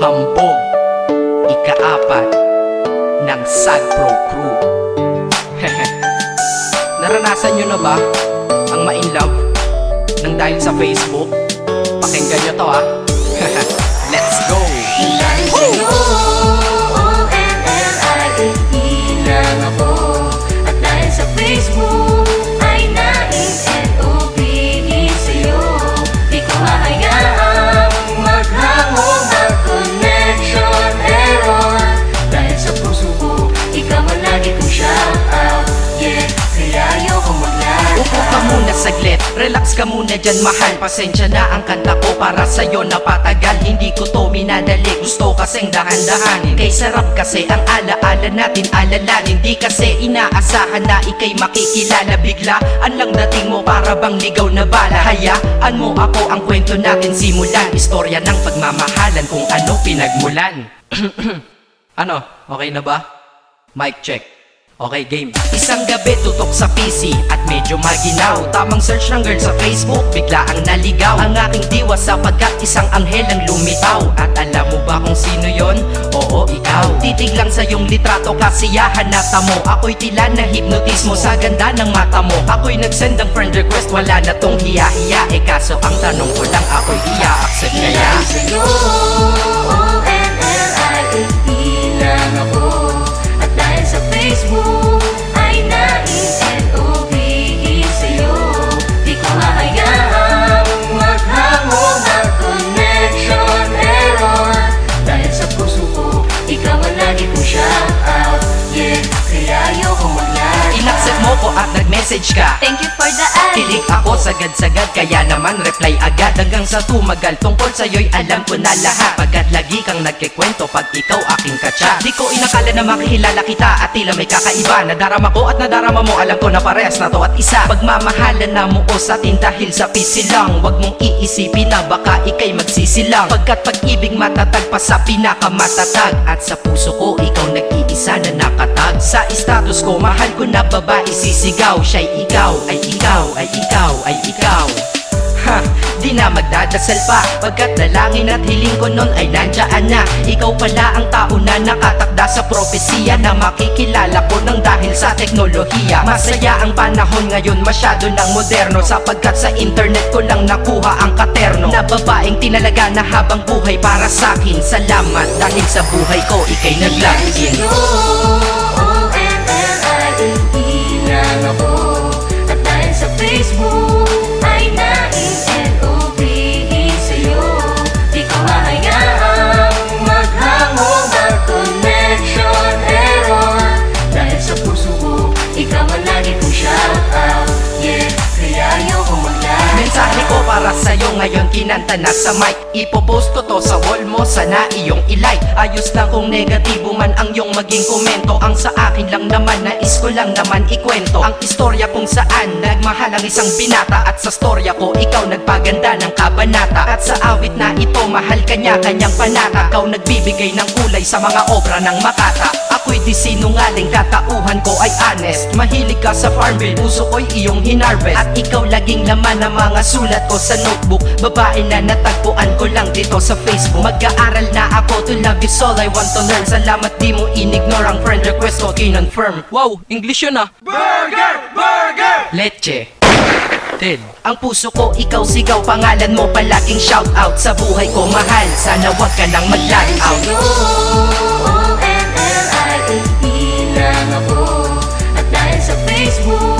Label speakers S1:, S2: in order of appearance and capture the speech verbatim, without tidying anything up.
S1: Hambog, ikaapat ng Sad Pro Crew. Naranasan nyo na ba ang ma-inlove nang dahil sa Facebook? Pakinggan nyo to ah. Let's go!
S2: Dahil sa'yo, O N L I E lang ako. At dahil sa Facebook ay na-N O B E sa'yo. Di ko hahayaang maghango ng connection error. Dahil sa puso ko, ikaw ang lagi kong shout out. Yeah, kaya ayoko mag-lag.
S1: Upo ka muna saglit, relax ka muna dyan mahal. Pasensya na ang kanta ko para sa'yo napatagal. Hindi ko to minadali, gusto kasing dahan-dahanin. Kay sarap kasi ang alaala natin alalanin. Di kasi inaasahan na ikay makikilala. Biglaan lang dating mo para bang ligaw na bala. Hayaan mo ako ang kwento natin simulan. Istorya ng pagmamahalan kung ano pinagmulan. Ano, okay na ba? Mic check. Okay, game. Isang gabi tutok sa P C at medyo maginaw. Tamang search ng girl sa Facebook, bigla ang naligaw. Ang aking diwa sapagkat isang anghel ang lumitaw. At alam mo ba kung sino yon? Oo, ikaw. Titig lang sa iyong litrato, kasiyahan na tamo. Ako'y tila na hipnotismo sa ganda ng mata mo. Ako'y nagsend ng friend request, wala na tong hiya-hiya. Eh kaso ang tanong ko lang, ako'y iya-accept kaya?
S2: Dahil sa'yo, O N L I E lang ako. At dahil sa Facebook ay na-N O B E sa'yo. Di ko hahayaang maghango ng connection error. Dahil sa puso ko, ikaw ang lagi kong shout out. Yeah, kaya ayoko mag-lag.
S1: Inaccept mo ko at nag-message ka.
S2: Thank you for the ad.
S1: Kilig ako sagad-sagad, kaya naman reply agad. Hanggang sa tumagal, tungkol sa'yo'y alam ko na lahat. Pagkat lagi kang nagkikwento pag ikaw aking katsa. Di ko inakala na makikilala kita at tila may kakaiba. Nadarama ko at nadarama mo, alam ko na parehas na to at isa. Pagmamahalan na mo o sa atin dahil sa pisilang. Huwag mong iisipin na baka ikay magsisilang. Pagkat pag-ibig matatag pa sa pinakamatatag. At sa puso ko, ikaw nag-iisa na nakatag. Sa status ko, mahal ko na babae sisigaw. Siya'y ikaw, ay ikaw, ay ikaw, ay ikaw. Ha, di na magdadasal pa. Pagkat dalangin at hiling ko nun ay nandyaan na. Ikaw pala ang tao na nakatakda sa propesiya. Na makikilala ko nang dahil sa teknolohiya. Masaya ang panahon ngayon, masyado ng moderno. Sapagkat sa internet ko lang nakuha ang katerno. Na babaeng tinalaga na habang buhay para sa'kin. Salamat dahil sa buhay ko, ikay nag-login.
S2: O N L I E lang ako. At dahil sa Facebook ay na-N O B E sa'yo. Di ko hahayaang maghango ng connection error. Dahil sa puso ko, ikaw ang lagi kong shout out. Yeah, kaya ayoko mag-lag.
S1: Mensahe ko para sa'yo ngayon kinanta na sa mic. Ipopost ko to sa wall mo, sana iyong ilike. Ayos lang kung negatibo man ang iyong maging komento. Ang sa akin lang naman, nais ko lang naman ikwento ang istorya kung saan nagmahal ang isang binata. At sa storya ko, ikaw nagpaganda ng kabanata. At sa awit na ito, mahal kanya kanyang panata. Ikaw nagbibigay ng kulay sa mga obra ng Makata. Ako'y di sinungaling, katauhan ko ay honest. Mahilig ka sa Farmville, puso ko'y iyong hinarvest. At ikaw laging laman ng mga sulat ko sa notebook. Babae na natagpuan ko lang dito sa Facebook. Mag-aaral na ako, to love is all I want to learn. Salamat di mo inignore ang friend request ko, kinonfirm. Wow, English yun ah.
S3: Burger! Burger!
S1: Leche Ted. Ang puso ko, ikaw sigaw, pangalan mo palaging shout out. Sa buhay ko mahal, sana wag ka nang mag-lag out.
S2: O N L I E lang ako. At dahil sa Facebook